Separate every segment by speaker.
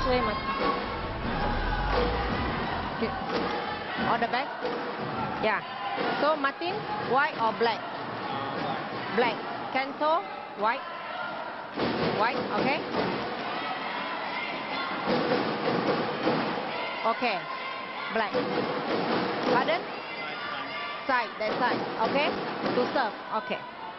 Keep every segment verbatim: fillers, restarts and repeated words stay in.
Speaker 1: way, Martin. Okay. All the back. Yeah. So Martin, white or black? Black. Cancel. White. White. Okay. Okay. Black. Pardon? Side. That side. Okay. To serve. Okay.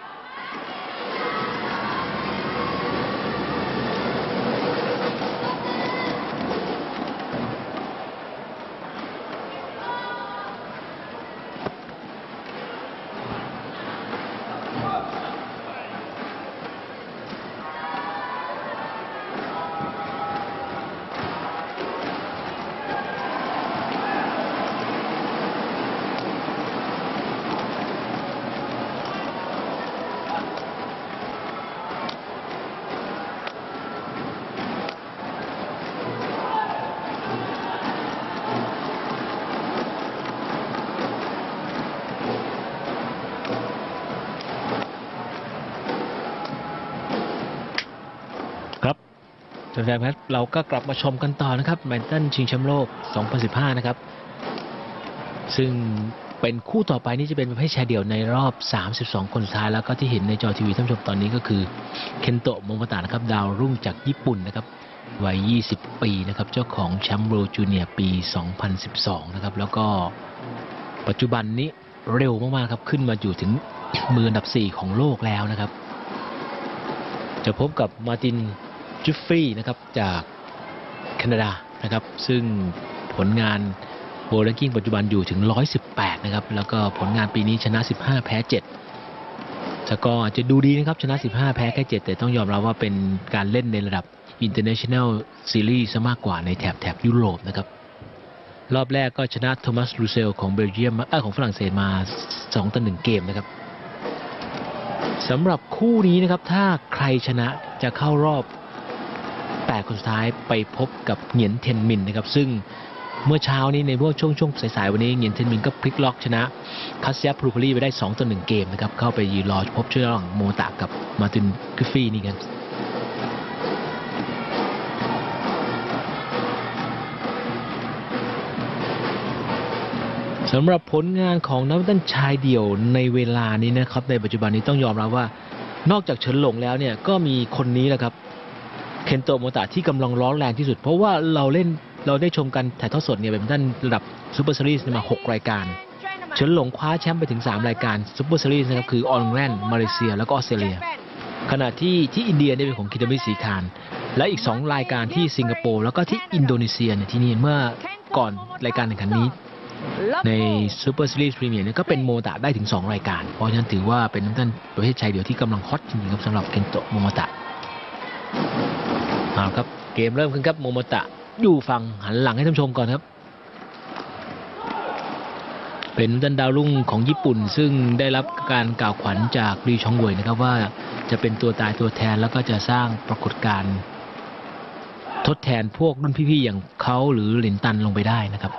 Speaker 2: แฟนๆครับเราก็กลับมาชมกันต่อนะครับแบดมินตันชิงแชมป์โลกสองพันสิบห้านะครับซึ่งเป็นคู่ต่อไปนี่จะเป็นประเภทชายเดี่ยวในรอบสามสิบสองคนสุดท้ายแล้วก็ที่เห็นในจอทีวีท่านผู้ชมตอนนี้ก็คือเคนโตะโมโมตะนะครับดาวรุ่งจากญี่ปุ่นนะครับวัยยี่สิบปีนะครับเจ้าของแชมป์โลกจูเนียร์ปีสองพันสิบสองนะครับแล้วก็ปัจจุบันนี้เร็วมากๆครับขึ้นมาอยู่ถึงมืออันดับสี่ของโลกแล้วนะครับจะพบกับมาร์ตินจิฟฟรีนะครับจากแคนาดานะครับซึ่งผลงานโวลเลย์กิ้งปัจจุบันอยู่ถึงหนึ่งร้อยสิบแปดนะครับแล้วก็ผลงานปีนี้ชนะสิบห้าแพ้เจ็ดสกอร์อาจจะดูดีนะครับชนะสิบห้าแพ้แค่เจ็ดแต่ต้องยอมรับว่าเป็นการเล่นในระดับ International Series ซะมากกว่าในแถบแถบยุโรปนะครับรอบแรกก็ชนะโทมัสลูเซลของเบลเยียมเออของฝรั่งเศสมาสองต่อหนึ่งเกมนะครับสำหรับคู่นี้นะครับถ้าใครชนะจะเข้ารอบแปดคนสุดท้ายไปพบกับเหงียนเทนมินนะครับซึ่งเมื่อเช้านี้ในพวกช่วงช่วงสายๆวันนี้เหงียนเทนมินก็พลิกล็อกชนะคัสเซียพลูพลีไปได้สองต่อหนึ่งเกมนะครับเข้าไปยืนรอพบเชื่อระหว่างโมตะกับมาร์ตินกิฟฟี่นี่กันสำหรับผลงานของนักแบดมินตันชายเดี่ยวในเวลานี้นะครับในปัจจุบันนี้ต้องยอมรับว่านอกจากเฉินหลงแล้วเนี่ยก็มีคนนี้แหละครับเคนโตะโมตะที่กำลังร้อนแรงที่สุดเพราะว่าเราเล่นเราได้ชมกันถ่ายทอดสดเนี่ยแบบด้านระดับซูเปอร์ซีรีส์มาหกรายการเฉินหลงคว้าแชมป์ไปถึงสามรายการซูเปอร์ซีรีส์นะครับคือออร์แลนด์มาเลเซียแล้วก็ออสเตรเลียขณะที่ที่อินเดียเนี่ยเป็นของคิตามิสีคานและอีกสองรายการที่สิงคโปร์แล้วก็ที่อินโดนีเซียเนี่ยที่นี่เมื่อก่อนรายการแข่งขันนี้ในซูเปอร์ซีรีส์พรีเมียร์เนี่ยก็เป็นโมตะได้ถึงสองรายการเพราะฉะนั้นถือว่าเป็นนักเตะประเภทชายเดี่ยวที่กำลังฮอตจริงๆครับสำหรับเคนโตะโมโมตะเอาครับเกมเริ่มขึ้นครับโมโมตะอยู่ฝั่งหันหลังให้ท่านชมก่อนครับเป็นนักดาวรุ่งของญี่ปุ่นซึ่งได้รับการกล่าวขวัญจากรีชองเวยนะครับว่าจะเป็นตัวตายตัวแทนแล้วก็จะสร้างปรากฏการณ์ทดแทนพวกรุ่นพี่ๆอย่างเขาหรือหลินตันลงไปได้นะครับ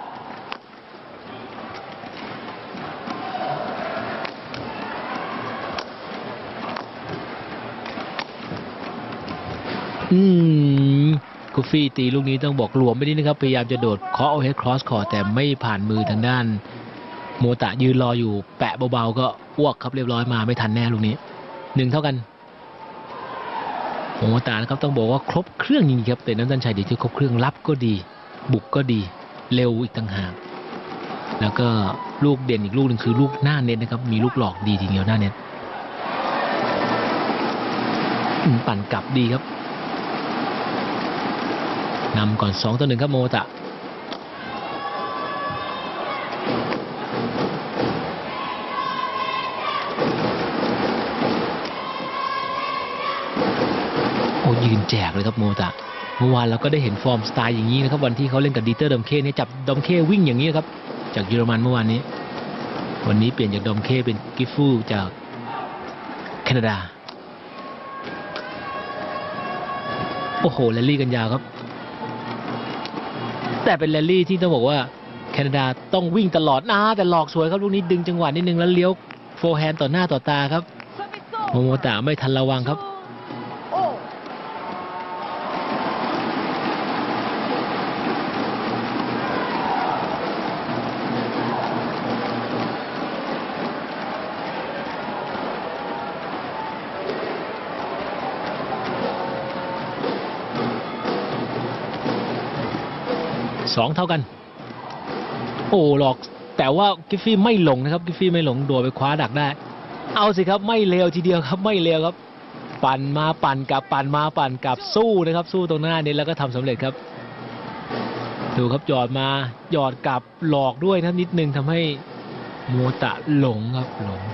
Speaker 2: อืมกูฟี่ตีลูกนี้ต้องบอกหลวมไปนิดนะครับพยายามจะโดดเคาะเอาเฮดครอสคอร์แต่ไม่ผ่านมือทางด้านโมตะยืนรออยู่แปะเบาๆก็อ้วกครับเรียบร้อยมาไม่ทันแน่ลูกนี้หนึ่งเท่ากันโมตะนะครับต้องบอกว่าครบเครื่องจริงๆครับแต่น้ำตันชัยดีที่ครบเครื่องรับก็ดีบุกก็ดีเร็วอีกต่างหากแล้วก็ลูกเด่นอีกลูกหนึ่งคือลูกหน้าเน็ตนะครับมีลูกหลอกดีทีเดียวหน้าเน็ตปั่นกลับดีครับนำก่อนสองต่อหนึ่งครับโมตะโอ้ยืนแจกเลยครับโมตะเมื่อวานเราก็ได้เห็นฟอร์มสไตล์อย่างนี้นะครับวันที่เขาเล่นกับดีเตอร์ดอมเคเนี่ยจับดอมเควิ่งอย่างนี้ครับจากเยอรมันเมื่อวานนี้วันนี้เปลี่ยนจากดอมเคเป็นกิฟฟูจากแคนาดาโอ้โหแรลลี่กันยาวครับแต่เป็นแรลลี่ที่ต้องบอกว่าแคนาดาต้องวิ่งตลอดนะแต่หลอกสวยครับลูกนี้ดึงจังหวะนิดนึงแล้วเลี้ยวโฟร์แฮนด์ต่อหน้าต่อตาครับโมโมตะไม่ทันระวังครับสองเท่ากันโอ้หลอกแต่ว่ากิฟฟี่ไม่หลงนะครับกิฟฟี่ไม่หลงโดดไปคว้าดักได้เอาสิครับไม่เลวทีเดียวครับไม่เลวครับปั่นมาปั่นกลับปั่นมาปั่นกลับสู้นะครับสู้ตรงหน้านี้แล้วก็ทำสำเร็จครับดูครับหยอดมาหยอดกลับหลอกด้วยนะนิดนึงทำให้โมตะหลงครับหลง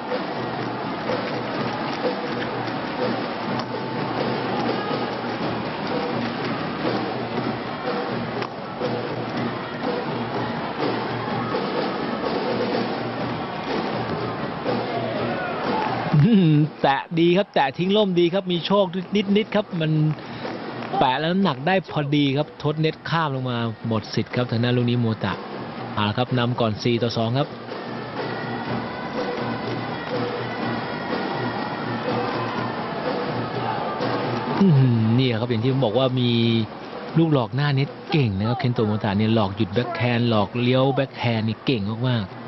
Speaker 2: แตะดีครับแตะทิ้งล่มดีครับมีโชคนิดนิดครับมันแปะแล้วน้ำหนักได้พอดีครับทดเน็ตข้ามลงมาหมดสิทธิ์ครับทางด้านลูกนี้โมตะเอาละครับนำก่อนสี่ต่อสองครับนี่ครับอย่างที่ผมบอกว่ามีลูกหลอกหน้าเน็ตเก่งนะครับเคนโตะโมตะเนี่ยหลอกหยุดแบ็คแฮนด์หลอกเลี้ยวแบ็คแฮนด์นี่เก่งมากๆ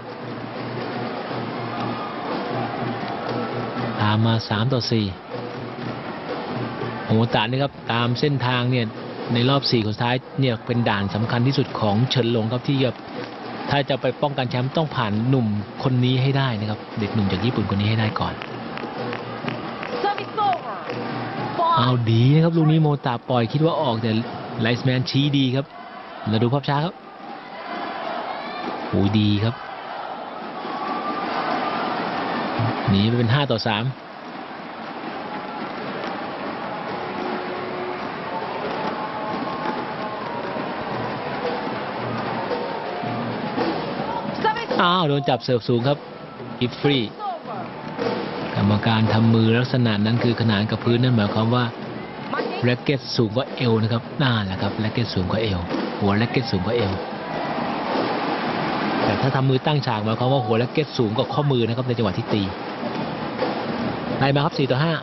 Speaker 2: ตามมาสามต่อสี่โมตะนี่ครับตามเส้นทางเนี่ยในรอบสี่คนสุดท้ายเนี่ยเป็นด่านสำคัญที่สุดของเฉินหลงครับที่จะถ้าจะไปป้องกันแชมป์ต้องผ่านหนุ่มคนนี้ให้ได้นะครับเด็กหนุ่มจากญี่ปุ่นคนนี้ให้ได้ก่อนเอาดีนะครับลูกนี้โมตะปล่อยคิดว่าออกแต่ไลส์แมนชี้ดีครับเราดูภาพช้าครับโอ้ดีครับหนีไปเป็นห้าต่อสามอ้าวโดนจับเสิร์ฟสูงครับกิฟฟรีกรรมการทำมือลักษณะนั้นคือขนานกับพื้นนั่นหมายความว่าแร็กเก็ตสูงกว่าเอวนะครับน่าแหละครับแร็กเก็ตสูงกว่าเอวหัวแร็กเก็ตสูงกว่าเอวแต่ถ้าทำมือตั้งฉากหมายความว่าหัวแร็กเก็ตสูงกว่าข้อมือนะครับในจังหวะที่ตีไล่มาครับสี่ต่อห้า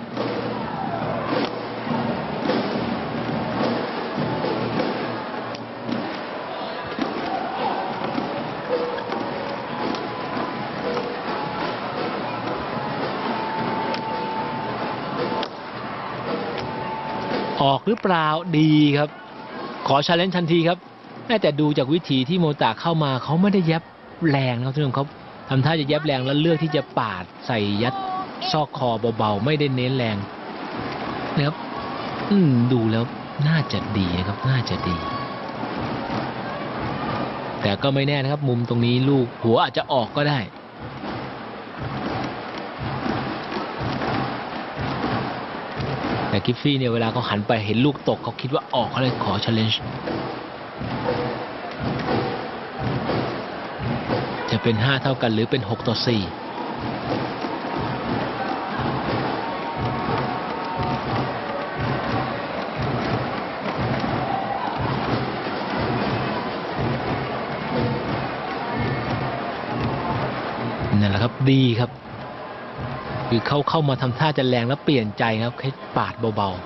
Speaker 2: ออกหรือเปล่าดีครับขอชาเลนจ์ทันทีครับแต่ดูจากวิธีที่โมตะเข้ามาเขาไม่ได้ยับแรงนะครับทุกคนเขาทำท่าจะยับแรงแล้วเลือกที่จะปาดใส่ยัดซอกคอเบาๆไม่ได้เน้นแรงนะครับอืมดูแล้วน่าจะดีนะครับน่าจะดีแต่ก็ไม่แน่นะครับมุมตรงนี้ลูกหัวอาจจะออกก็ได้แต่กิฟฟี่เนี่ยเวลาเขาหันไปเห็นลูกตกเขาคิดว่าออกเขาเลยขอ challenge จะเป็นห้าเท่ากันหรือเป็นหกต่อสี่นั่นแหละครับดีครับคือเขาเข้ามาทำท่าจะแรงแล้วเปลี่ยนใจครับแค่ปาดเบา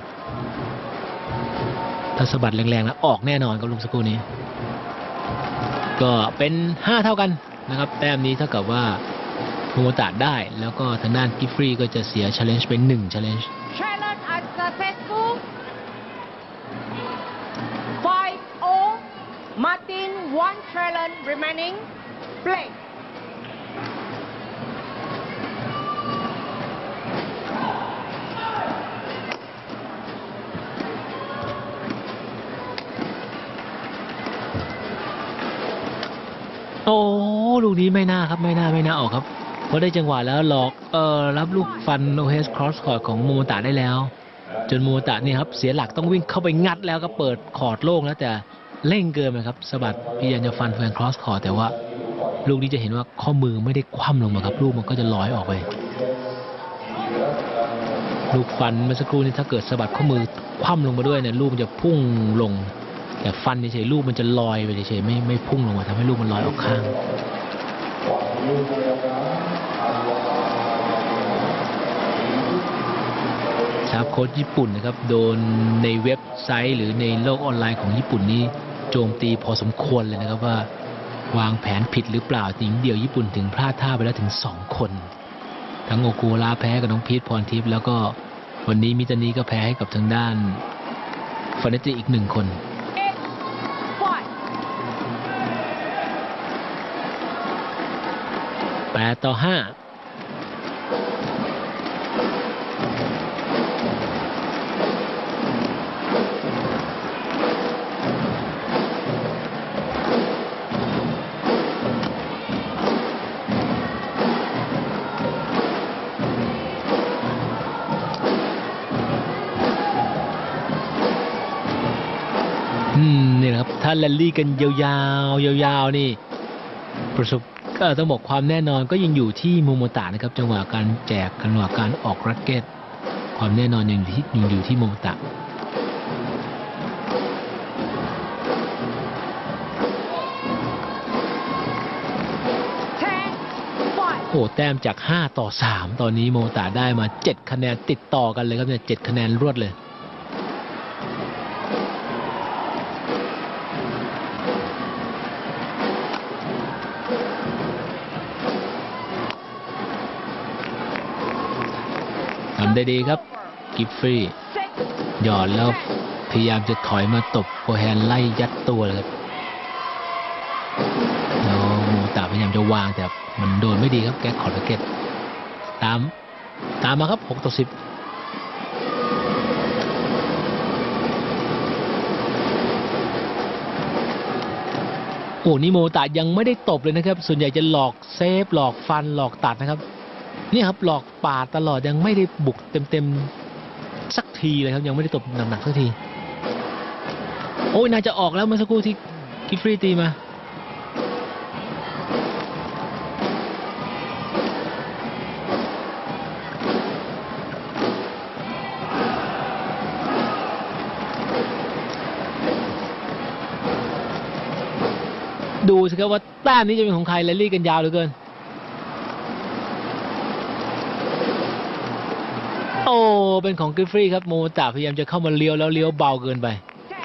Speaker 2: ๆถ้าสะบัดแรงๆแล้วออกแน่นอนครับลุงสักครู่นี้ก็เป็นห้าเท่ากันนะครับแต้มนี้เท่ากับว่าโมโมตะได้แล้วก็ทางด้านกิฟฟรีก็จะเสีย challenge เป็นหนึ่ง challenge
Speaker 1: Challenge unsuccessful five all Martin one challenge remaining play
Speaker 2: โอ้ลูกนี้ไม่น่าครับไม่น่าไม่น่าออกครับเพราะได้จังหวะแล้วหลอกเออรับลูกฟันโอเฮสครอสคอร์ดของโมโมตะได้แล้วจนโมโมตะนี่ครับเสียหลักต้องวิ่งเข้าไปงัดแล้วก็เปิดคอร์ดโล่งแล้วแต่เร่งเกินไปครับสะบัดพยายามจะฟันแฟนครอสคอร์ดแต่ว่าลูกนี้จะเห็นว่าข้อมือไม่ได้คว่ำลงมาครับลูกมันก็จะลอยออกไปลูกฟันเมื่อสักครู่นี้ถ้าเกิดสะบัดข้อมือคว่ำลงมาด้วยเนี่ยลูกมันจะพุ่งลงแต่ฟันเฉยๆลูกมันจะลอยไปเฉยๆไม่ไม่พุ่งลงมาทำให้ลูกมันลอยออกข้างชาร์ปโค้ชญี่ปุ่นนะครับโดนในเว็บไซต์หรือในโลกออนไลน์ของญี่ปุ่นนี้โจมตีพอสมควรเลยนะครับว่าวางแผนผิดหรือเปล่าหญิงเดี่ยวญี่ปุ่นถึงพลาดท่าไปแล้วถึงสองคนทั้งโอกูราแพ้กับน้องพีทพรทิพย์แล้วก็วันนี้มิตานีก็แพ้ให้กับทางด้านฟาเนติอีกหนึ่งคนแปดต่อห้าอืมนี่นะครับถ้าแรลลี่กันยาวๆยาวๆนี่ประสบก็ต้องบอกความแน่นอนก็ยังอยู่ที่โมโมตะนะครับจังหวะการแจกจังหวะการออกรักเก็ตความแน่นอนยังอยู่ที่ยังอยู่ที่โมโมตะโอ้แต้มจากห้าต่อสามตอนนี้โมโมตะได้มาเจ็ดคะแนนติดต่อกันเลยครับเนี่ยเจ็ดคะแนนรวดเลยทำได้ดีครับกิฟฟรีหยอดแล้วพยายามจะถอยมาตบโคแฮนไล่ยัดตัวเลยครับแล้วโมตาพยายามจะวางแต่มันโดนไม่ดีครับแก๊กขอร์ดเก็ตตามตามมาครับหกต่อสิบโอ้นี่โมตายังไม่ได้ตบเลยนะครับส่วนใหญ่จะหลอกเซฟหลอกฟันหลอกตัดนะครับนี่ครับหลอกปาดตลอดยังไม่ได้บุกเต็มๆสักทีเลยครับยังไม่ได้ตบหนักๆสักทีโอ้ยน่าจะออกแล้วเมื่อสักครู่ที่กิฟฟรีตีมาดูสิครับว่าแต้มนี้จะเป็นของใครแรลลี่กันยาวเหลือเกินโอ้เป็นของกิฟฟรีครับโมตาพยายามจะเข้ามาเลี้ยวแล้วเลี้ยวเบาเกินไป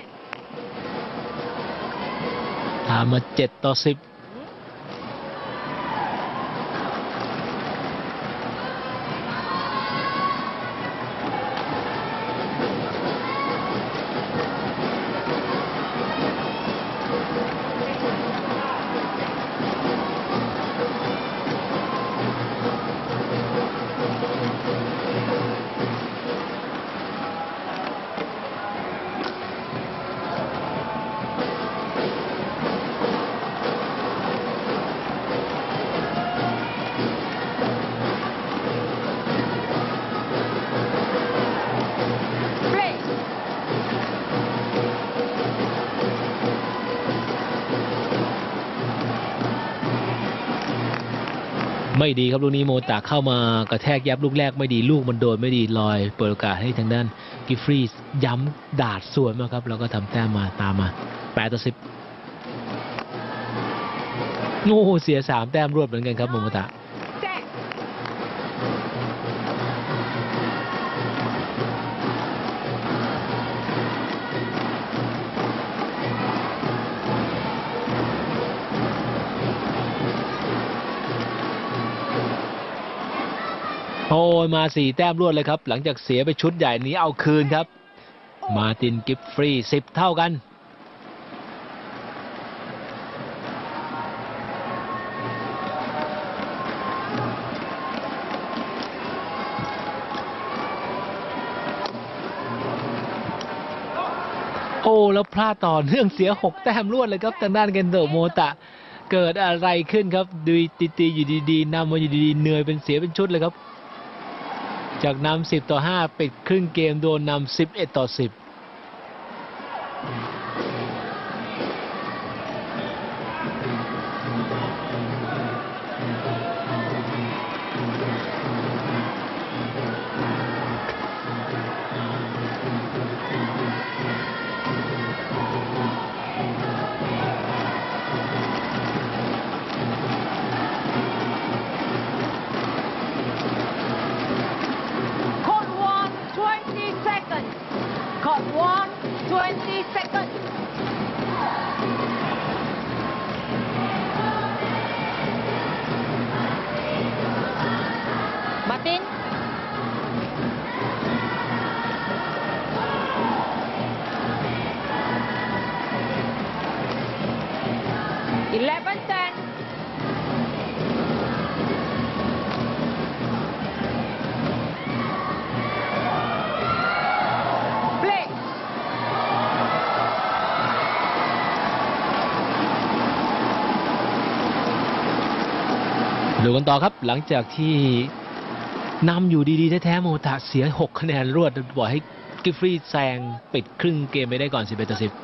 Speaker 2: ตามมาเจ็ดต่อสิบไม่ดีครับลูกนี้โมตาเข้ามากระแทกยับลูกแรกไม่ดีลูกมันโดนไม่ดีลอยเปิดโอกาสให้ทางด้านกิฟฟรีย้ำดาดสวนมาครับแล้วก็ทำแต้มมาตามมาแปดต่อสิบโอ้โหเสียสามแต้มรวดเหมือนกันครับโมตาโอ้ยมาสี่แต้มรวดเลยครับหลังจากเสียไปชุดใหญ่นี้เอาคืนครับมาตินกิฟฟรีสิบเท่ากันโอ้แล้วพลาดต่อเนื่องเสียหกแต้มรวดเลยครับทางด้านเกนโดโมตะเกิดอะไรขึ้นครับดูตีๆอยู่ดีๆนำมาอยู่ดีๆเหนื่อยเป็นเสียเป็นชุดเลยครับจากนำสิบต่อห้าปิดครึ่งเกมโดนนำสิบเอ็ดต่อสิบดูกันต่อครับหลังจากที่นำอยู่ดีๆแท้ๆโมตะเสียหกคะแนนรวดบอกให้กิฟฟรีย์แซงปิดครึ่งเกมไปได้ก่อนสิบเอ็ดต่อสิบ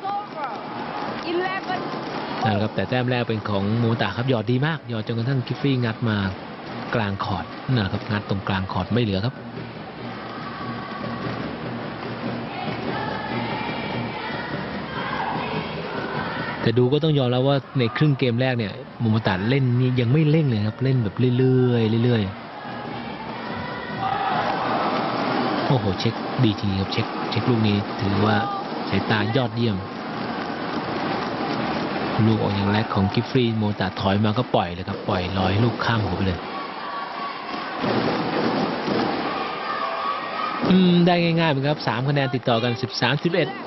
Speaker 2: นั่นแหละครับแต่แต้มแรกเป็นของโมตะครับหยอดดีมากหยอดจนกระทั่งกิฟฟรีย์งัดมากลางคอร์ดนั่นแหละครับงัดตรงกลางคอร์ดไม่เหลือครับแต่ดูก็ต้องยอมแล้วว่าในครึ่งเกมแรกเนี่ยโมตะเล่นนี่ยังไม่เร่งเลยครับเล่นแบบเรื่อยๆเรื่อยๆโอ้โหเช็คดีจริงครับเช็คเช็คลูกนี้ถือว่าสายตายอดเยี่ยมลูกออกอย่างแรกของกิฟฟรีย์โมตะถอยมาก็ปล่อยเลยครับปล่อยลอยลูกข้ามหัวไปเลยอืมได้ง่ายๆเหมือนครับสามคะแนนติดต่อกันสิบสาม สิบเอ็ด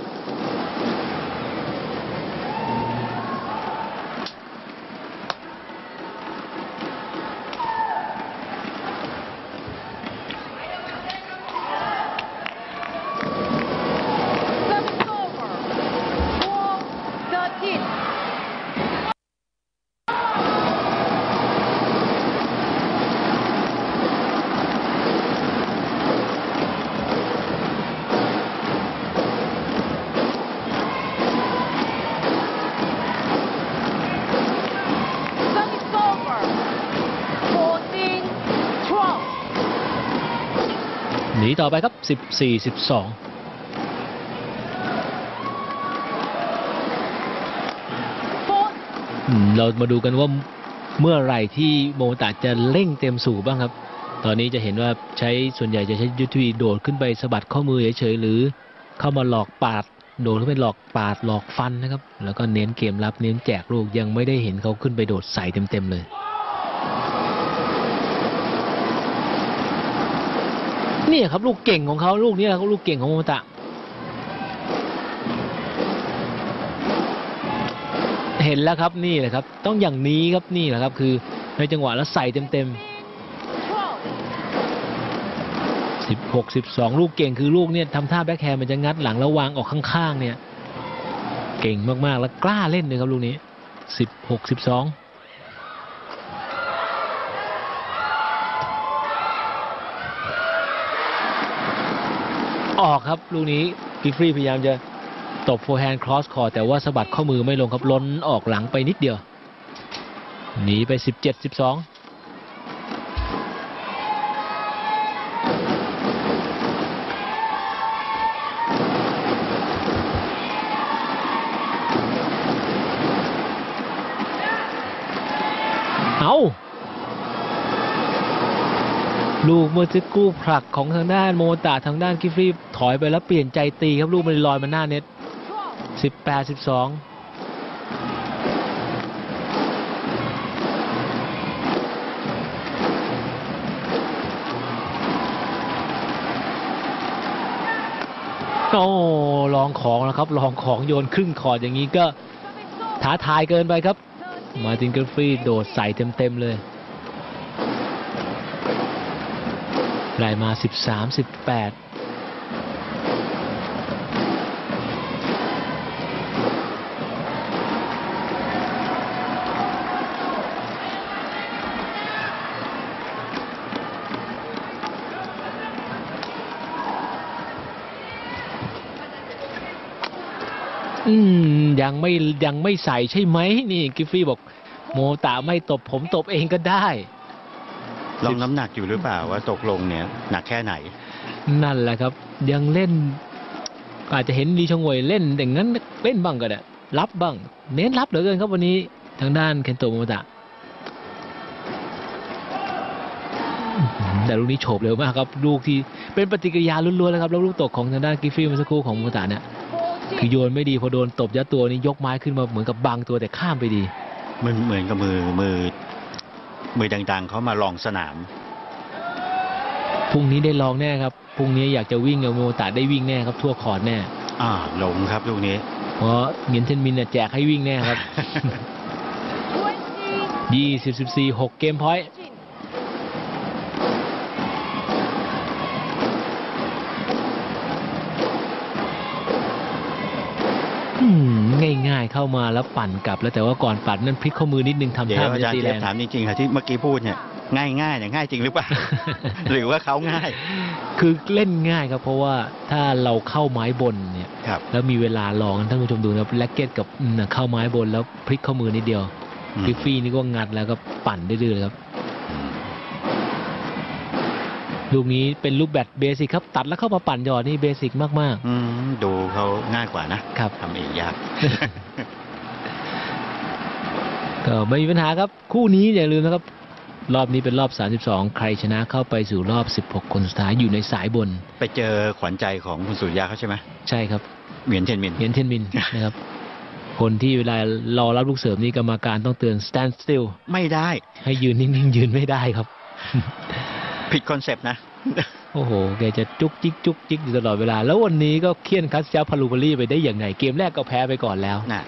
Speaker 2: หนีต่อไปครับสิบสี่ สิบสองเรามาดูกันว่าเมื่อไหร่ที่โมตะจะเร่งเต็มสูบบ้างครับตอนนี้จะเห็นว่าใช้ส่วนใหญ่จะใช้ยุทธวิธีโดดขึ้นไปสะบัดข้อมือเฉยๆหรือเข้ามาหลอกปาดโดดขึ้นไปหลอกปาดหลอกฟันนะครับแล้วก็เน้นเกมรับเน้นแจกลูกยังไม่ได้เห็นเขาขึ้นไปโดดใส่เต็มๆเลยนี่ครับลูกเก่งของเขาลูกนี้แหละลูกเก่งของโมตะเห็นแล้วครับนี่แหละครับต้องอย่างนี้ครับนี่แหละครับคือในจังหวะแล้วใส่เต็มๆสิบหก สิบสองลูกเก่งคือลูกเนี่ยทำท่าแบ็คแฮนด์มันจะงัดหลังแล้ววางออกข้างๆเนี่ยเก่งมากๆแล้วกล้าเล่นเลยครับลูกนี้สิบหก สิบสองออกครับลูกนี้กิฟฟรีย์พยายามจะตบโฟร์แฮนด์ครอสคอร์แต่ว่าสะบัดข้อมือไม่ลงครับล้นออกหลังไปนิดเดียวหนีไปสิบเจ็ด สิบสองเอาลูกเมื่อสักครู่ผลักของทางด้านโมตะทางด้านกิฟฟรีย์ถอยไปแล้วเปลี่ยนใจตีครับลูกมันลอยมาหน้าเน็ตสิบแปด สิบสองโอ้ลองของแล้วครับลองของโยนครึ่งคอร์ดอย่างนี้ก็ท้าทายเกินไปครับมาร์ตินกิฟฟรีย์โดดใส่เต็มๆเลยไล่มาสิบสาม สิบแปดอืมยังไม่ยังไม่ใส่ใช่ไหมนี่กิฟฟรีย์บอกโมตะไม่ตบผมตบเองก็ได้
Speaker 3: ลองน้ำหนักอยู่หรือเปล่าว่าตกลงเนี่ยหนักแค่ไหน
Speaker 2: นั่นแหละครับยังเล่นอาจจะเห็นลีชงวยเล่นแต่งั้นเล่นบ้างก็ได้รับบ้างเน้นรับเหลือเกินครับวันนี้ทางด้านเคนโตะโมตะแต่ลูกนี้โฉบเร็วมากครับลูกที่เป็นปฏิกิริยาล้วนๆแล้วครับแล้วลูกตกของทางด้านกิฟฟรีย์เมื่อสักครู่ของโมตะเนี่ยคือโยนไม่ดีพอโดนตบยัดตัวนี้ยกไม้ขึ้นมาเหมือนกับบังตัวแต่ข้ามไปดี
Speaker 3: มันเหมือนกับมือมือมือดังๆเขามาลองสนาม
Speaker 2: พรุ่งนี้ได้ลองแน่ครับพรุ่งนี้อยากจะวิ่งกับโมตะได้วิ่งแน่ครับทั่วคอร์ดแน่
Speaker 3: อ่าลงครับลูกนี้
Speaker 2: เพราะเงินเทนมินเนี่ยแจกให้วิ่งแน่ครับยี่สิบ สิบสี่ หกเกมพอยต์ง่ายๆเข้ามาแล้วปั่นกลับแล้วแต่ว่าก่อนปั่นนั่นพลิกข้อมือนิดนึงทำ
Speaker 3: เดี๋ย
Speaker 2: ท่าว มัน
Speaker 3: อา
Speaker 2: จะ
Speaker 3: จารย์
Speaker 2: ตี
Speaker 3: เท
Speaker 2: แร
Speaker 3: พ
Speaker 2: ง
Speaker 3: ถามจริงๆค่ะที่เมื่อกี้พูดเนี่ยง่ายง่ายเนี่ยง่ายจริงหรือเปล่า หรือว่าเขาง่าย
Speaker 2: คือเล่นง่ายครับเพราะว่าถ้าเราเข้าไม้บนเนี่ย
Speaker 3: ครับ
Speaker 2: แล้วมีเวลาลองท่านผู้ชมดูนะครับแร็กเก็ตกับอืมเข้าไม้บนแล้วพลิกข้อมือนิดเดียว
Speaker 3: อืม
Speaker 2: กริฟฟี่นี่ก็งัดแล้วก็ปั่นดื้อๆเลยครับลูกนี้เป็นลูกแบดเบสิกครับตัดแล้วเข้ามาปั่นหยอดนี่เบสิกมาก
Speaker 3: อืมดูเขาง่ายกว่านะครับ ทำเองยาก
Speaker 2: ๆ ก็ไม่มีปัญหาครับคู่นี้อย่าลืมนะครับรอบนี้เป็นรอบสามสิบสองใครชนะเข้าไปสู่รอบสิบหกคนสุดท้ายอยู่ในสายบน
Speaker 3: ไปเจอขวัญใจของคุณสุริยาเขาใช่ไหม
Speaker 2: ใช่ครับ
Speaker 3: เหวียนเทียนมิน
Speaker 2: เหรียญเทนมิน นะครับคนที่เวลารอรับลูกเสริมนี่กรรมการต้องเตือน stand still
Speaker 3: ไม่ได้
Speaker 2: ให้ยืนนิ่งๆยืนไม่ได้ครับ
Speaker 3: ผิดคอนเซปต์นะ
Speaker 2: โอ้โห แกจะจุกจิกจุกจิกอยู่ตลอดเวลา แล้ววันนี้ก็เคี่ยนคัสเซียพาลูบารีไปได้อย่างไง เกมแรกก็แพ้ไปก่อนแล้ว
Speaker 3: น่ะ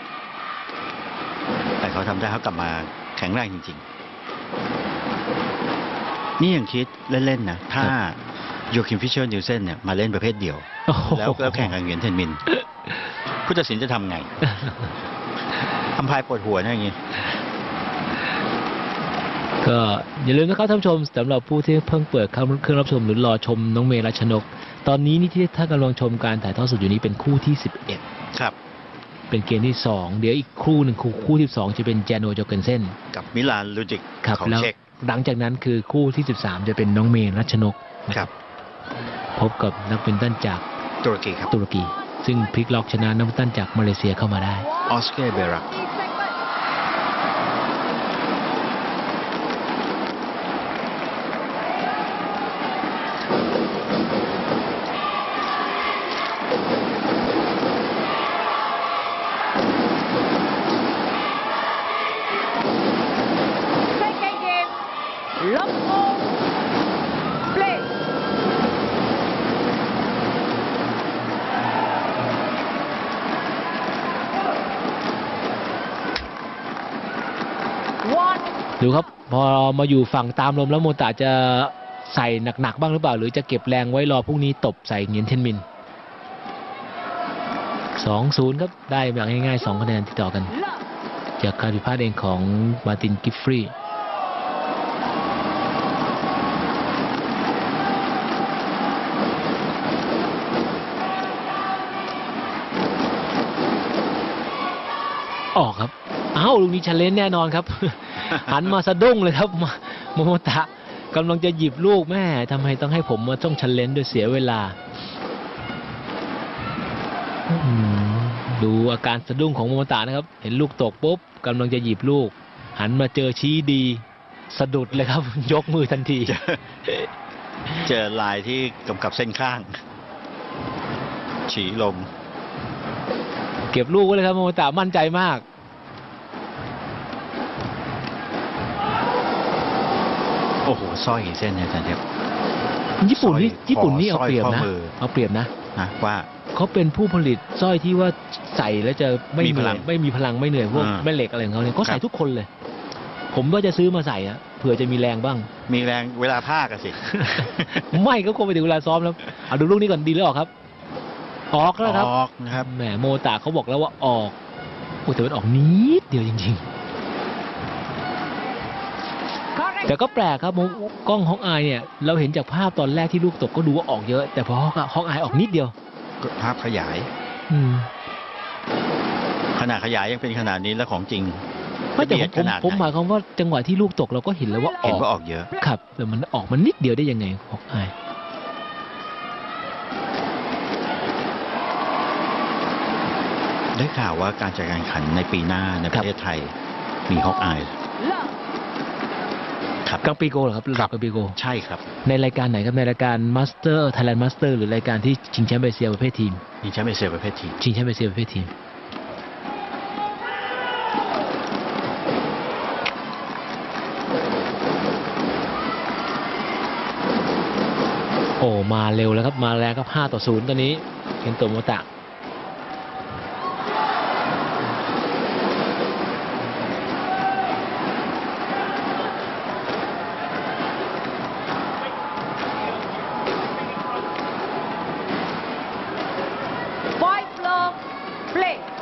Speaker 3: แต่เขาทำได้เขากลับมาแข็งแรงจริงๆ นี่ยังคิดเล่นๆนะ ถ้าโยคิมฟิชเชอร์นิวเซนเนี่ยมาเล่นประเภทเดียว
Speaker 2: โอ้โห
Speaker 3: แล้วแล้วแข่งกับเหวียนเทียนมิน ผู้ตัดสินจะทำไง อัมพายปวดหัวนะอย่างงี้
Speaker 2: ก็อย่าลืมนะครับท่านผู้ชมสำหรับผู้ที่เพิ่งเปิดเครื่องรับชมหรือรอชมน้องเมย์รัชนก ตอนนี้นี่ที่ท่านกำลังชมการถ่ายทอดสดอยู่นี้เป็นคู่ที่สิบเอ็ด
Speaker 3: ครับ
Speaker 2: เป็นเกมที่สองเดี๋ยวอีกคู่หนึ่งคู่คู่ที่สองจะเป็นแจโนโจเกนเซน
Speaker 3: กับมิลานลูจิก
Speaker 2: ครับ
Speaker 3: ของ
Speaker 2: แล้ว
Speaker 3: เช็ก
Speaker 2: หลังจากนั้นคือคู่ที่สิบสามจะเป็นน้องเมย์รัชนก
Speaker 3: ครับ
Speaker 2: พบกับนักแบดมินตันจาก
Speaker 3: ตุรกีครับ
Speaker 2: ตุรกี ซึ่งพลิกล็อกชนะนักแบดมินตันจากมาเลเซียเข้ามาได้
Speaker 3: ออสเกเบรัก
Speaker 1: Second game, love all, play. One,
Speaker 2: ดูครับ พอมาอยู่ฝั่งตามลมแล้วโมตะจะใส่หนักๆบ้างหรือเปล่า หรือจะเก็บแรงไว้รอพรุ่งนี้ตบใส่เหงียนเทนมิน สองศูนย์ ครับ ได้แบบง่ายๆสองคะแนนติดต่อกัน
Speaker 1: love.
Speaker 2: จากการผิดพลาดเองของมาร์ตินกิฟฟรีย์ออกครับ อ้าวลูกนี้ชันเลนแน่นอนครับ หันมาสะดุ้งเลยครับมาโมโมตะกำลังจะหยิบลูกแม่ทำไมต้องให้ผมมาต้องชันเลนด้วยเสียเวลาอืมดูอาการสะดุ้งของโมโมตะนะครับ เห็นลูกตกปุ๊บกำลังจะหยิบลูก หันมาเจอชี้ดีสะดุดเลยครับ ยกมือทันที
Speaker 3: เจอเจอลายที่กำกับเส้นข้าง ฉีลม
Speaker 2: เก็บลูกไว้เลยครับโมโมตะมั่นใจมาก
Speaker 3: โอ้โหสร้อยกี่เส้นเนี่ยอาจารย์เทพ
Speaker 2: ญี่ปุ่นนี่
Speaker 3: สร้อย
Speaker 2: ญี่ปุ่นนี่
Speaker 3: คอ
Speaker 2: เอาเปรียบ
Speaker 3: สร้อย
Speaker 2: นะ
Speaker 3: ข้อมือ
Speaker 2: เอาเปรียบนะ
Speaker 3: นะว่า
Speaker 2: เขาเป็นผู้ผลิตสร้อยที่ว่าใส่แล้วจะไม่
Speaker 3: มี
Speaker 2: เห
Speaker 3: พ
Speaker 2: นื่
Speaker 3: ลั
Speaker 2: อย
Speaker 3: ง
Speaker 2: ไม่มีพลังไม่เหนื่อยพวก
Speaker 3: อ่า
Speaker 2: แม่เหล็กอะไรของเขาเนี่ยเขาใส่
Speaker 3: ครับ
Speaker 2: ทุกคนเลย ผมว่าจะซื้อมาใส่อะเผื่อจะมีแรงบ้าง
Speaker 3: มีแรงเวลาภาคอะสิ
Speaker 2: ไม่ก็คงไปถึงเวลาซ้อมแล้วเอาดูลูกนี้ก่อนดีแล้วออกครับ ออกแล้วครับ
Speaker 3: ออกนะครับ
Speaker 2: แหมโมตาเขาบอกแล้วว่าออกโอ้แต่มันออกนิดเดียวจริง
Speaker 1: correct.
Speaker 2: ๆ แต่ก็แปลกครับโมกล้องฮอกอายเนี่ยเราเห็นจากภาพตอนแรกที่ลูกตกก็ดูว่าออกเยอะ แต่พอฮอกฮอกอายออกนิดเดียว
Speaker 3: ภาพขยาย
Speaker 2: อืม
Speaker 3: ขนาดขยายยังเป็นขนาดนี้แล้วของจริง
Speaker 2: ไม่แต่
Speaker 3: ละเอียด
Speaker 2: ผม
Speaker 3: ขนาด
Speaker 2: ผม
Speaker 3: ไห
Speaker 2: หมาน ยความว่าจังหวะที่ลูกตกเราก็เห็นแล้วว่าอ
Speaker 3: เห็น
Speaker 2: อก
Speaker 3: ว่าออกเยอะ
Speaker 2: ครับแต่มันออกมันนิดเดียวได้ยังไงฮอกอาย
Speaker 3: ได้ข่าวว่าการจัดการแข่งขันในปีหน้าในประเทศไทย มีฮอกอาย
Speaker 1: Love.
Speaker 3: ครับ
Speaker 2: กังปีโกเหรอครับระดับกังปีโก
Speaker 3: ใช่ครับ
Speaker 2: ในรายการไหนครับในรายการมาสเตอร์ไทยแลนด์มาสเตอร์หรือรายการที่ชิงแชมป์เอเชียประเภททีม
Speaker 3: มีแชมป์เอเชียประเภททีม
Speaker 2: ชิงแชมป์เอเชียประเภททีมโอ้มาเร็วแล้วครับมาแรงครับห้าต่อศูนย์ตอนนี้เคนโตโมตะ
Speaker 1: Five love, play.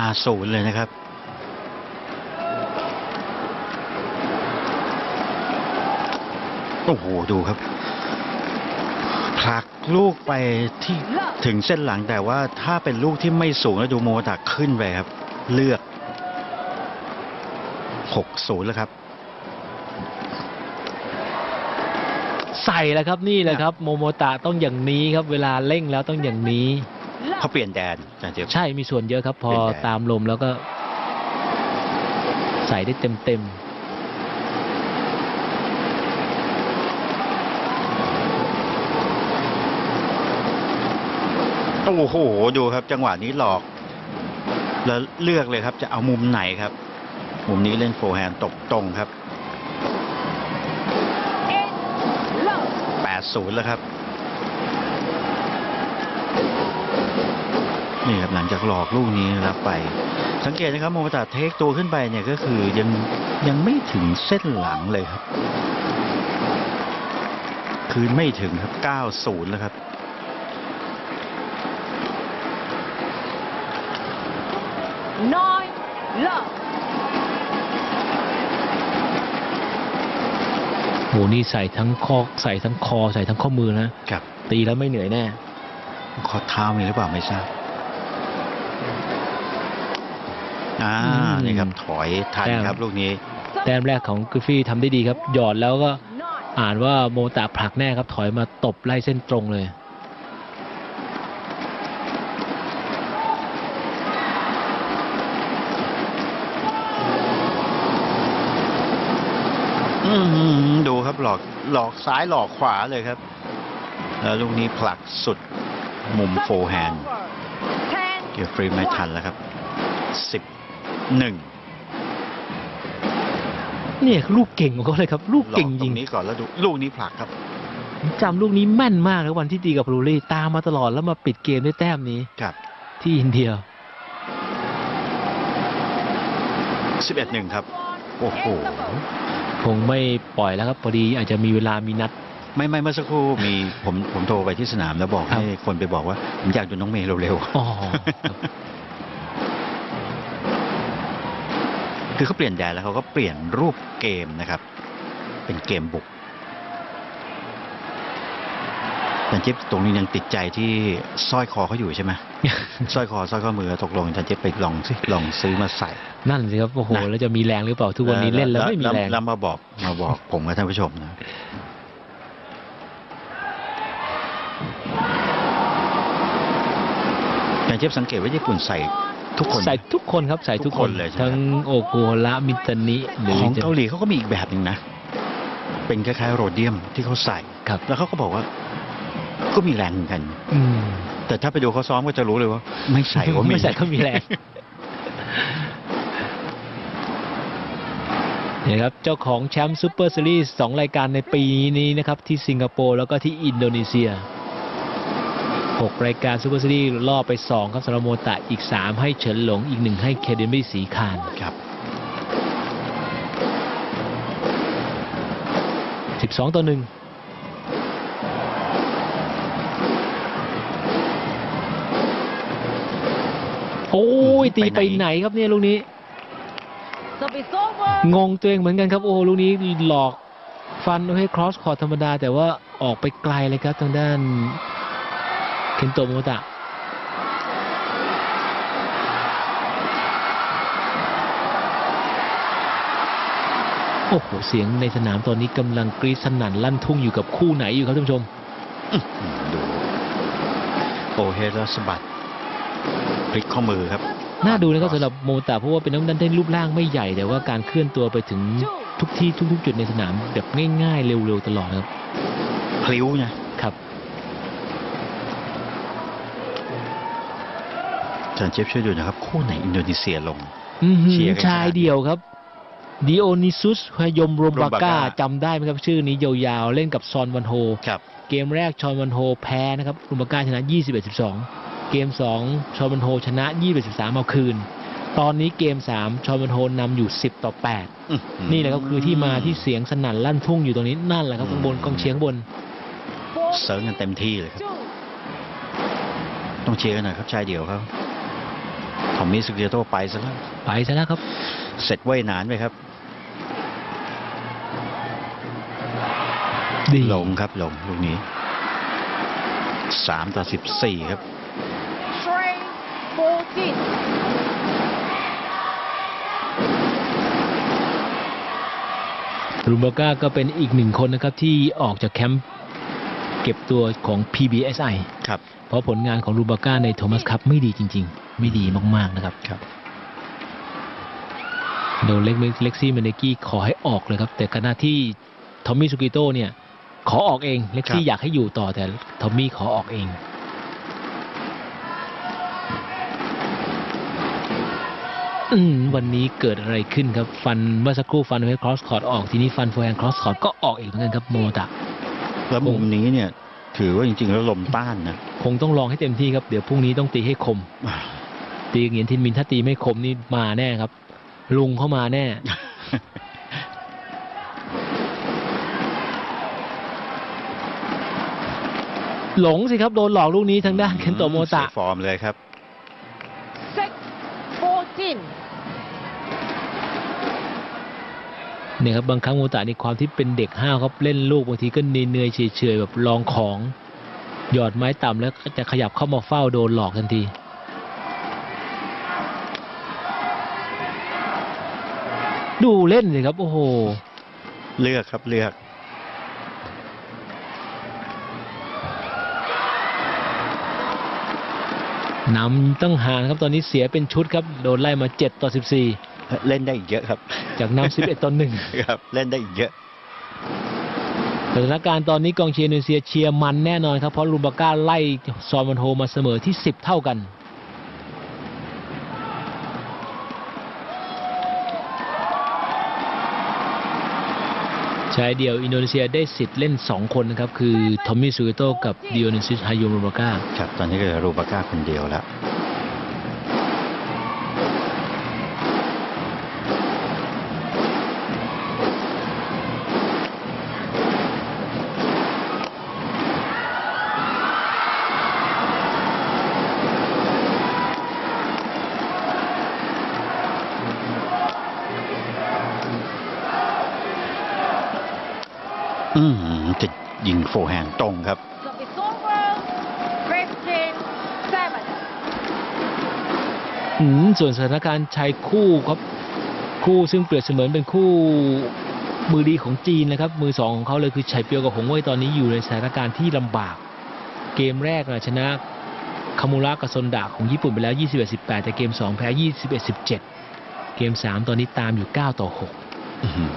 Speaker 3: ศูนย์เลยนะครับโอ้โหดูครับผลักลูกไปที่ถึงเส้นหลังแต่ว่าถ้าเป็นลูกที่ไม่สูงแล้วดูโมตะขึ้นไปครับเลือกหกศูนย์แล้วครับ
Speaker 2: ใส่แล้วครับนี่แหละครับโมโมตะต้องอย่างนี้ครับเวลาเร่งแล้วต้องอย่างนี้
Speaker 3: เขาเปลี่ยนแดนอาจารย์เจฟ
Speaker 2: ใช่มีส่วนเยอะครับ พอ
Speaker 3: เปลี่ยนแดน
Speaker 2: ตามลมแล้วก็ใส่ได้เต็มเต็ม
Speaker 3: โอ้โหดูครับจังหวะนี้หลอก แล้วเลือกเลยครับจะเอามุมไหนครับ มุมนี้เล่นโฟร์แฮนด์ตกตรงครับ แปดศูนย์แล้วครับนี่ครับหลังจากหลอกลูกนี้รับไป สังเกตนะครับโมโมตะเทคตัวขึ้นไปเนี่ยก็คือยังยังไม่ถึงเส้นหลังเลยครับ คืนไม่ถึงครับ เก้าศูนย์แล้วครับ
Speaker 1: nine love
Speaker 2: โหนี่ใส่ทั้งคอใส่ทั้งคอใส่ทั้งข้อมือนะครับ ตีแล้วไม่เหนื่อยแน่
Speaker 3: ข้อเท้ามีหรือเปล่าไม่ทราบอ่า
Speaker 2: อืม
Speaker 3: นี่ครับถอยทัน
Speaker 2: แต้ม
Speaker 3: ครับลูกนี้
Speaker 2: แต้มแรกของกริฟฟี่ทำได้ดีครับ หยอดแล้วก็
Speaker 1: nine
Speaker 2: อ่านว่าโมตะผลักแน่ครับ ถอยมาตบไล่เส้นตรงเลย
Speaker 3: อืมดูครับหลอกหลอกซ้ายหลอกขวาเลยครับ แล้วลูกนี้ผลักสุดมุมโฟร์แฮนด์
Speaker 1: ten
Speaker 3: เกียร์ฟรีไม่ทันแล้วครับสิบหนึ่ง
Speaker 2: เนี่ยลูกเก่งของเขาเลยครับ ลูก
Speaker 3: หลอ
Speaker 2: เก่
Speaker 3: ก
Speaker 2: ง
Speaker 3: ต
Speaker 2: จ
Speaker 3: ร
Speaker 2: ริง
Speaker 3: งนี้ก่อนแล้วดูลูกนี้ผลักครับ
Speaker 2: จำลูกนี้แม่นมากครับวันที่ตีกับบรูรี่ตามมาตลอดแล้วมาปิดเกมด้วยแต้มนี้
Speaker 3: ครับ
Speaker 2: ที่อินเดีย
Speaker 3: สิบเอ็ดหนึ่งครับ โอ้โห
Speaker 2: คงไม่ปล่อยแล้วครับพอดีอาจจะมีเวลามีนัด
Speaker 3: ไม่ไม่เมื่อสักครู่มีผมผมโทรไปที่สนามแล้วบอก
Speaker 2: ครับ
Speaker 3: ให้คนไปบอกว่า ผมอยากดูน้องเมย์เร็ว
Speaker 2: อ๋อครับ
Speaker 3: ๆ คือเขาเปลี่ยนแดนแล้วเขาก็เปลี่ยนรูปเกมนะครับ เป็นเกมบุกจันเจ็บตรงนี้ยังติดใจที่สร้อยคอเขาอยู่ใช่ไหม สร้อยคอสร้อยข้อมือตกลงจันเจ็บไปลองสิลองซื้อมาใส่
Speaker 2: นั่นสิครับโอ้โห
Speaker 3: นะ
Speaker 2: แล้วจะมีแรงหรือเปล่าทุกวันนี้เล่นแล้วไม่มีแรง
Speaker 3: แล้วมาบอกมาบอกผมกับท่านผู้ชมนะจันเจ็บสังเกตว่าญี่ปุ่นใส่ทุกคน
Speaker 2: ใส่ทุกคนครับใส่ทุก
Speaker 3: ทุก
Speaker 2: ค
Speaker 3: คน นเลยใช่ไหม
Speaker 2: ทั้งโอโกระมิตานิหรือ
Speaker 3: ของ
Speaker 2: จะ
Speaker 3: เกาหลีเขาก็มีอีกแบบหนึ่งนะ เป็นคล้ายๆโรเดียมที่เขาใส่
Speaker 2: ครับ
Speaker 3: แล้วเขาก็บอกว่า ก็มีแรงเหมือนกัน
Speaker 2: อืม
Speaker 3: แต่ถ้าไปดูเขาซ้อมก็จะรู้เลยว่า ไม่ใส่ก็
Speaker 2: ไม่ใส่ก็มีแรง เนี่ยครับเจ้าของแชมป์ซูเปอร์ซีรีส์สองรายการในปีนี้นะครับที่สิงคโปร์แล้วก็ที่อินโดนีเซียหกรายการซูเปอร์ซีรีส์ล่อไปสองครับสำหรับโมตะอีกสามให้เฉินหลงอีกหนึ่งให้เคเดมี่สีคาน
Speaker 3: ครับ
Speaker 2: สิบสองต่อหนึ่งโอ้ยตีไปไหนครับเนี่ยลูกนี้
Speaker 1: service over
Speaker 2: งงตัวเองเหมือนกันครับโอ้ลูกนี้หลอกฟันให้ครอสคอร์ธรรมดา แต่ว่าออกไปไกลเลยครับทางด้านเคนโตะโมตะโอ้โหเสียงในสนามตอนนี้กำลังกรี๊ดสนั่นลั่นทุ่งอยู่กับคู่ไหนอยู่ครับท่านผู้ชม
Speaker 3: อื้อหือดูโอเฮดแล้วสะบัดพลิกข้อมือครับ
Speaker 2: น่าดูนะครับสำหรับโมตะเพราะว่าเป็นนักดันที่รูปร่างไม่ใหญ่แต่ว่าการเคลื่อนตัวไปถึงทุกที่ทุกๆจุดในสนามแบบง่ายๆ เร็วๆตลอดครับ
Speaker 3: พลิ้วนะครับ อาจารย์เจฟช่วยดูนะครับ คู่ไหนอินโดนีเซียลง
Speaker 2: อื้อหือ
Speaker 3: เชียร์กัน
Speaker 2: ชายเดี่ยวครับดิโอนิซุสพยมโรมบา
Speaker 3: โรมบาก้า
Speaker 2: ก้าจำได้ไหมครับชื่อนี้ยาวๆ เล่นกับซอนวันโฮ
Speaker 3: ครับ
Speaker 2: เกมแรกชอนวันโฮแพ้นะครับโรมบาก้าชนะ ยี่สิบเอ็ดสิบสอง เกมสองชอนวันโฮชนะ ยี่สิบเอ็ดสิบสาม เอาคืน ตอนนี้เกมสามชอนวันโฮนำอยู่ สิบต่อแปด
Speaker 3: อื้อหือ
Speaker 2: นี่แหละครับคือที่มาที่เสียงสนั่นลั่นทุ่งอยู่ตรงนี้นั่นแหละครับข้างบนกองเชียร์ข้างบน
Speaker 1: four
Speaker 3: เซิร์ฟกันเต็มที่เลยครับ
Speaker 1: two
Speaker 3: ต้องเชียร์กันหน่อยครับชายเดี่ยวครับทอมมี่สุกิโตไปซะแล้ว
Speaker 2: ไปซะแล้วครับ
Speaker 3: เสร็จไว้นานไปครับ
Speaker 2: ดี
Speaker 3: ลงครับลงลูกนี้สามต่อสิบสี่ครับ
Speaker 1: three fourteen
Speaker 2: รูบาก้าก็เป็นอีกหนึ่งคนนะครับที่ออกจากแคมป์เก็บตัวของ พี บี เอส ไอ
Speaker 3: ครับ
Speaker 2: เพราะผลงานของรูบาก้าในโทมัสคัพไม่ดีจริงๆ ไม่ดีมากๆนะครับ
Speaker 3: ครับ
Speaker 2: โดนเล็กเล็กซี่เมเนกี้ขอให้ออกเลยครับ แต่ขณะที่ทอมมี่สุกิโตเนี่ยขอออกเองเล็กซี่อยากให้อยู่ต่อแต่ทอมมี่ขอออกเองอืมวันนี้เกิดอะไรขึ้นครับฟันเมื่อสักครู่ฟันเวทครอสคอร์ดออกทีนี้ฟันโฟร์แฮนด์ครอสคอร์ดก็ออกอีกเหมือนกันครับโมตะ
Speaker 3: แล้วมุมนี้เนี่ยถือว่าจริงๆแล้วลมต้านนะ
Speaker 2: คงต้องลองให้เต็มที่ครับเดี๋ยวพรุ่งนี้ต้องตีให้คม ตีเหงียนทินมินถ้าตีไม่คมนี่มาแน่ครับ ลุงเข้ามาแน่ หลงสิครับโดนหลอกลูกนี้ทางด้านเคนโตะโมตะ
Speaker 3: เสียฟอร์มเลยครับ
Speaker 1: six fourteen
Speaker 2: เนี่ยครับบางครั้งโมตะในความที่เป็นเด็กห้าวครับเล่นลูกบางทีก็เหนื่อยๆเฉยๆแบบลองของหยอดไม้ต่ำแล้วก็จะขยับเข้ามาเฝ้าโดนหลอกทันที ดูเล่นสิครับโอ้โห
Speaker 3: เลือกครับเลือก
Speaker 2: นำตั้งห่างครับตอนนี้เสียเป็นชุดครับโดนไล่มาเจ็ดต่อสิบสี่
Speaker 3: เล่นได้อีกเยอะครับ
Speaker 2: จากนำสิบเอ็ดต่อหนึ่ง
Speaker 3: ครับเล่นได้อีกเยอะ
Speaker 2: สถานการณ์ตอนนี้กองเชียร์อินโดนีเซียเชียร์มันแน่นอนครับเพราะลูบาก้าไล่ซอนมันโฮมาเสมอที่สิบเท่ากันชายเดี่ยวอินโดนีเซียได้สิทธิ์เล่นสองคนนะครับคือทอมมี่ซูกิโตกับดิโอนิซิสฮายุมลูบาก้า
Speaker 3: ครับตอนนี้ก็เหลือรูบาก้าคนเดียวแล้ว อืมจะยิงโฟร์แฮนด์ตรงครับ
Speaker 1: Service over fifteen seven
Speaker 2: อืมส่วนสถานการณ์ชายคู่ครับคู่ซึ่งเปรียบเสมือนเป็นคู่มือดีของจีนนะครับมือสองของเขาเลยคือไฉเปียวกับหงเว่ยตอนนี้อยู่ในสถานการณ์ที่ลำบากเกมแรกนะชนะคามูระกับซนดะของญี่ปุ่นไปแล้วยี่สิบเอ็ดสิบแปดแต่เกมสองแพ้ยี่สิบเอ็ดสิบเจ็ดเกมสามตอนนี้ตามอยู่เก้าต่อหก
Speaker 3: อื้อหือ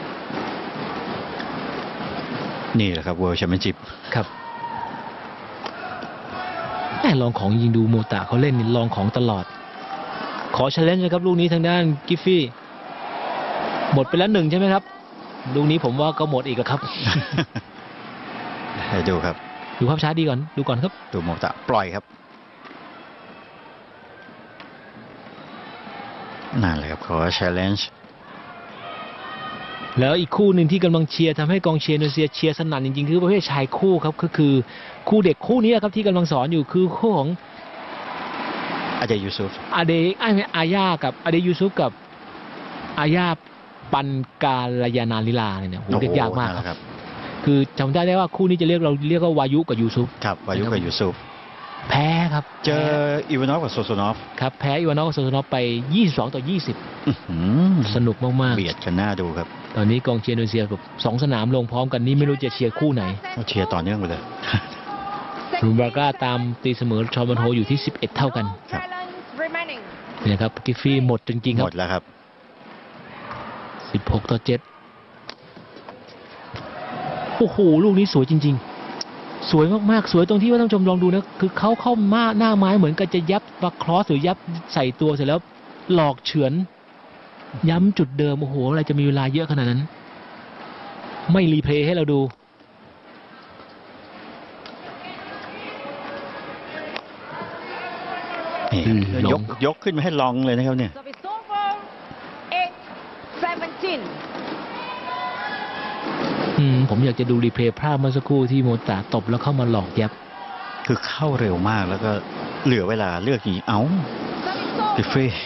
Speaker 3: นี่แหละครับ World Championship
Speaker 2: ครับแม่ลองของยิงดูโมตะเขาเล่นนี่ลองของตลอดขอ challenge นะครับลูกนี้ทางด้านกิฟฟี่หมดไปแล้วหนึ่งใช่ไหมครับลูกนี้ผมว่าก็หมดอีกแล้วครับ
Speaker 3: ให้ดูครับ
Speaker 2: ดูภาพช้าดีก่อนดูก่อนครับ
Speaker 3: ดูโมตะปล่อยครับนั่นแหละครับขอ challenge
Speaker 2: แล้วอีกคู่หนึ่งที่กำลังเชียร์ทำให้กองเชียร์อินโดนีเซียเชียร์สนั่นจริงๆคือประเภทชายคู่ครับก็คือคู่เด็กคู่นี้ครับที่กำลังสอนอยู่คือคู่ของ
Speaker 3: อาเดยูซุฟ
Speaker 2: อาเดไออาญากับอาเดยูซุฟกับอาญาปันกาลยานาลิลาเนี่ยโหเรียกยากมาก
Speaker 3: นั่นแหละครับ
Speaker 2: คือจำได้ได้ว่าคู่นี้จะเรียกเราเรียกว่าวายุกับยูซุฟ
Speaker 3: ครับวายุกับยูซุฟ
Speaker 2: แพ้ครับ
Speaker 3: เจออีวานอฟกับโซโซนอฟ
Speaker 2: ครับแพ้อีวานอฟกับโซโซนอฟไปยี่สิบสองต่อยี่สิบ
Speaker 3: อื้อหือ
Speaker 2: สนุกมากๆ
Speaker 3: เบียดกันหน้าดูครับ
Speaker 2: ตอนนี้กองเชียร์อินโดนีเซียแบบสองสนามลงพร้อมกันนี่ไม่รู้จะเชียร์คู่ไหน
Speaker 3: เชียร์ต่อเนื่องไปเลย
Speaker 2: รูบาก้าตามตีเสมอชอมันโฮอยู่ที่สิบเอ็ดเท่ากัน
Speaker 1: challenge remaining
Speaker 2: เนี่ยครับกิฟฟี่หมดจริงๆค
Speaker 3: ห
Speaker 2: รั
Speaker 3: ม
Speaker 2: บ
Speaker 3: ดแล้วครับ
Speaker 2: สิบหกต่อเจ็ดโอ้โหลูกนี้สวยจริงๆสวยมากๆสวยตรงที่ว่าท่านผู้ชมลองดูนะคือเขาเข้ามาหน้าไม้เหมือนกับจะยับบักครอสหรือยับใส่ตัวเสร็จแล้วหลอกเฉือนย้ำจุดเดิมโอ้โหอะไรจะมีเวลาเยอะขนาดนั้น ไม่รีเพลย์ให้เราดู
Speaker 3: นี่
Speaker 2: อืม
Speaker 3: ยกยกขึ้นมาให้ลองเลยนะครับเนี่ย
Speaker 1: Service over eight seventeen
Speaker 2: อืมผมอยากจะดูรีเพลย์ภาพเมื่อสักครู่ที่โมตะตบแล้วเข้ามาหลอกยับ
Speaker 3: คือเข้าเร็วมากแล้วก็เหลือเวลาเลือกยิงเอ้า
Speaker 1: Service
Speaker 3: กิฟฟี่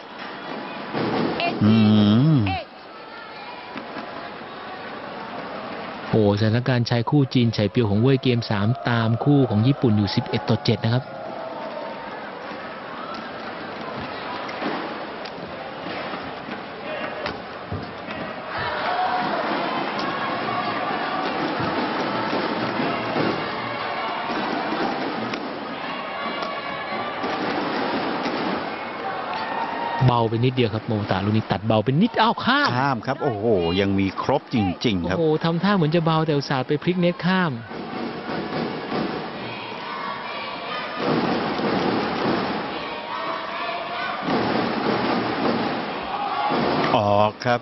Speaker 3: อืม
Speaker 1: eight
Speaker 2: โอ้สถานการณ์ชายคู่จีนไฉเปียวของเว่ยเกมสามตามคู่ของญี่ปุ่นอยู่สิบเอ็ดต่อเจ็ดนะครับเบาไปนิดเดียวครับโมตาลูกนี้ตัดเบาเป็นนิดอ้าวข้าม
Speaker 3: ข้ามครับ โอ้โห ยังมีครบจริง ๆ ครับ
Speaker 2: โอ้โหทำท่าเหมือนจะเบาแต่อุตส่าห์ไปพลิกเน็ตข้าม
Speaker 3: ออกครับ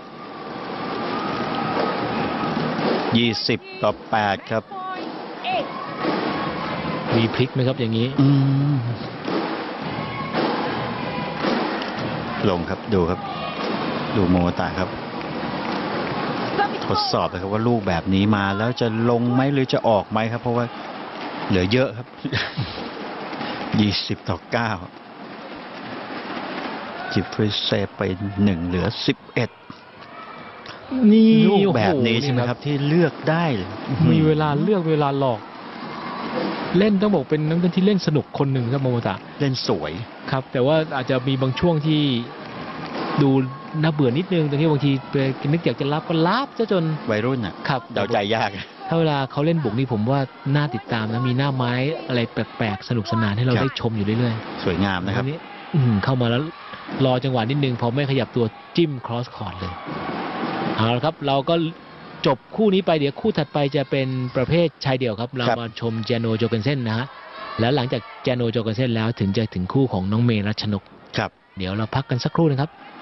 Speaker 3: ยี่สิบต่อแปดครับ
Speaker 1: point eight
Speaker 2: มีพลิกไหมครับอย่างนี้
Speaker 3: อืม ลงครับ ดูครับ ดูโมตะครับ ทดสอบเลยครับว่าลูกแบบนี้มาแล้วจะลงไหมหรือจะออกไหมครับ เพราะว่าเหลือเยอะครับ ยี่สิบต่อเก้าจิฟฟรีเซฟไปหนึ่งเหลือสิบเอ็ด
Speaker 2: นี่
Speaker 3: ลูกแบบ
Speaker 2: โอ้โห
Speaker 3: นี้ใช่ไหมครับ ที่เลือกได้เลย
Speaker 2: มีเวลาเลือกเวลาหลอก เล่นต้องบอกเป็นนักเล่นที่เล่นสนุกคนหนึ่งครับโมโมตะ
Speaker 3: เล่นสวย
Speaker 2: ครับ แต่ว่าอาจจะมีบางช่วงที่ดูน่าเบื่อนิดนึงตรงที่บางทีไปนึกอยากจะรับก็รับซะจน
Speaker 3: วัยรุ่นอ่ะ
Speaker 2: ครับ
Speaker 3: เดาใจยาก
Speaker 2: ถ้าเวลาเขาเล่นบุกนี่ผมว่าน่าติดตามนะมีหน้าไม้อะไรแปลกๆสนุกสนานให้เรา
Speaker 3: ครับ
Speaker 2: ได้ชมอยู่เรื่อย
Speaker 3: สวยงาม
Speaker 2: ๆ
Speaker 3: นะครับ
Speaker 2: วันนี้อื้อหือเข้ามาแล้วรอจังหวะนิดนึงพอไม่ขยับตัวจิ้มครอสคอร์ดเลยเอาละครับเราก็จบคู่นี้ไปเดี๋ยวคู่ถัดไปจะเป็นประเภทชายเดี่ยวครับ เรา
Speaker 3: ครับ
Speaker 2: มาชมเจโนโจเกนเซ่นนะฮะแล้วหลังจากเจโนโจเกนเซ่นแล้วถึงจะถึงคู่ของน้องเมรัชนก
Speaker 3: ครับ
Speaker 2: เดี๋ยวเราพักกันสักครู่นะครับ